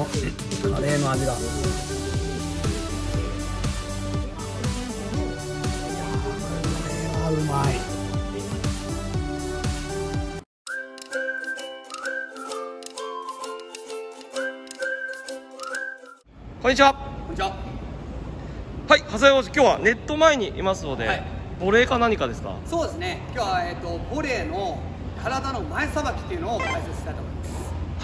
のカレーの味が。うまい。 こんにちは。 こんにちは。 はい、笠井王子、今日はネット前にいますので、 はい、 ボレーか何かですか？ そうですね。今日はボレーの体の前さばきっていうのを解説したいと思います。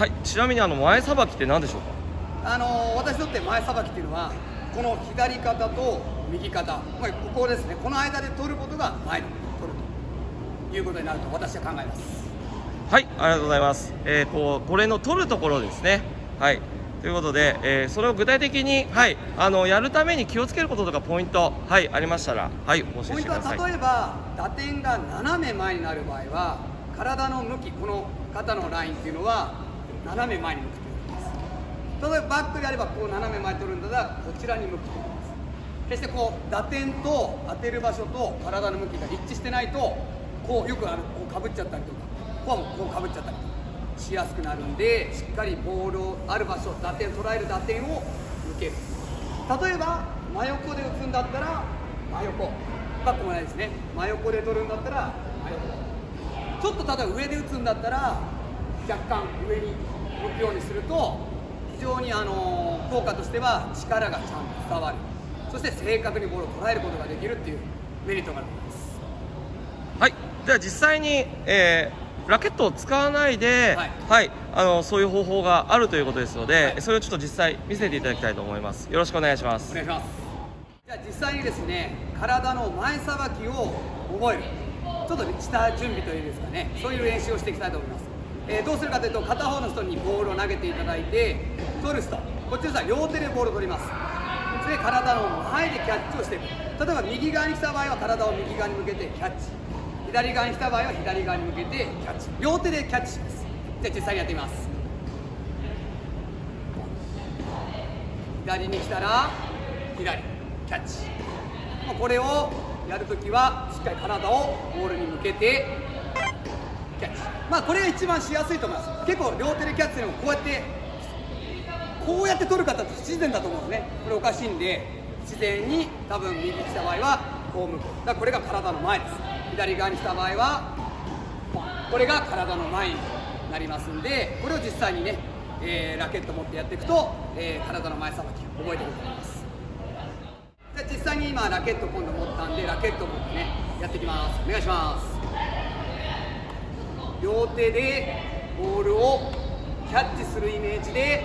はい、ちなみに前さばきって何でしょうか？ 私にとって前さばきっていうのはこの左肩と右肩、ここですね。この間で取ることが前で取るということになると私は考えます。 はい、ありがとうございます。これの取るところですね。はい。ということで、それを具体的に、はい、やるために気をつけることとかポイント、はい、ありましたら、はい、教えてください。 ポイントは例えば打点が斜め前になる場合は、体の向き、この肩のラインっていうのは斜め前に向くということです。例えばバックであればこう斜め前に取るんだったらこちらに向くということです。決してこう打点と当てる場所と体の向きが一致してないと、こうよくこうかぶっちゃったりとか、ここはもうこうかぶっちゃったりとかしやすくなるんで、しっかりボールをある場所、捉える打点を向ける。例えば真横で打つんだったら真横、バックもないですね。真横で取るんだったら真横、ちょっと例えば上で打つんだったら若干上に向くようにすると、非常に効果としては力がちゃんと伝わる、そして正確にボールを捉えることができるっていうメリットがあると思います。 はい、では実際に、ラケットを使わないで、はい、そういう方法があるということですので、それをちょっと実際見せていただきたいと思います。よろしくお願いします。 お願いします。じゃあ実際にですね、体の前さばきを覚える、ちょっとした準備というんですかね、そういう練習をしていきたいと思います。どうするかというと、片方の人にボールを投げていただいて、取る人、こっちの人は両手でボールを取ります。それで体の前でキャッチをしていく。例えば右側に来た場合は体を右側に向けてキャッチ、左側に来た場合は左側に向けてキャッチ、両手でキャッチします。じゃあ実際にやってみます。左に来たら左キャッチ、これをやるときはしっかり体をボールに向けてキャッチ、これが一番しやすいと思います。結構両手でキャッチするのもこうやって取る方って不自然だと思うんですね。これおかしいんで、自然に多分右に来た場合はこう向く。だからこれが体の前です。左側に来た場合はこれが体の前になりますんで、これを実際にね、ラケット持ってやっていくと、体の前さばき覚えてくると思います。じゃあ実際に今ラケット今度持ったんで、ラケット持ってねやっていきます。お願いします。両手でボールをキャッチするイメージで、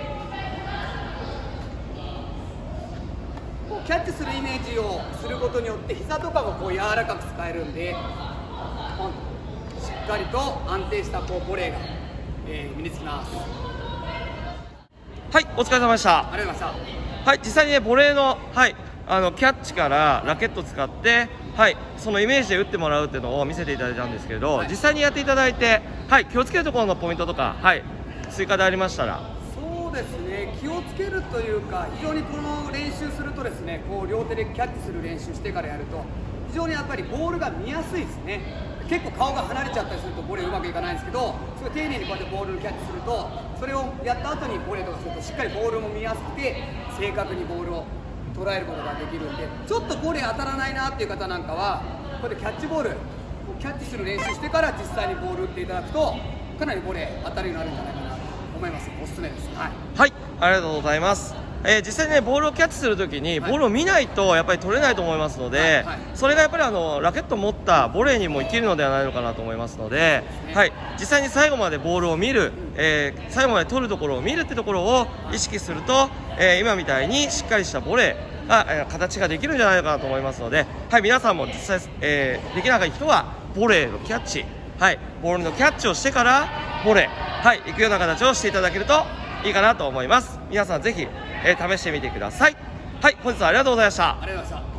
こうキャッチするイメージをすることによって膝とかもこう柔らかく使えるんで、しっかりと安定したこうボレーが、身につきます。 はい、お疲れ様でした。 ありがとうございました。 はい、実際にね、ボレーの、はい、キャッチからラケットを使って、はい、そのイメージで打ってもらうっていうのを見せていただいたんですけど、実際にやっていただいて、はい、気をつけるところのポイントとか、はい、追加でありましたら。 そうですね、気をつけるというか、非常にこの練習するとですね、こう両手でキャッチする練習してからやると、非常にやっぱりボールが見やすいですね。結構顔が離れちゃったりするとボレーうまくいかないんですけど、すごい丁寧にこうやってボールをキャッチすると、それをやった後にボレーとかするとしっかりボールも見やすくて正確にボールを捉えることができるんで、ちょっとボレー当たらないなっていう方なんかはこうやってキャッチボールキャッチする練習してから実際にボール打っていただくと、かなりボレー当たるようになるんじゃないかなと思います。おすすめです。はい、 はい、ありがとうございます。実際にね、ボールをキャッチするときに、ボールを見ないとやっぱり取れないと思いますので、それがやっぱりラケットを持ったボレーにも生きるのではないのかなと思いますので、はい、実際に最後までボールを見る、最後まで取るところを見るってところを意識すると、今みたいにしっかりしたボレーが、形ができるんじゃないのかなと思いますので、はい、皆さんも実際、できない人はボレーのキャッチ、はい、ボールのキャッチをしてからボレー、はい、行くような形をしていただけるといいかなと思います。皆さんぜひ試してみてください。はい、本日はありがとうございました。 ありがとうございました。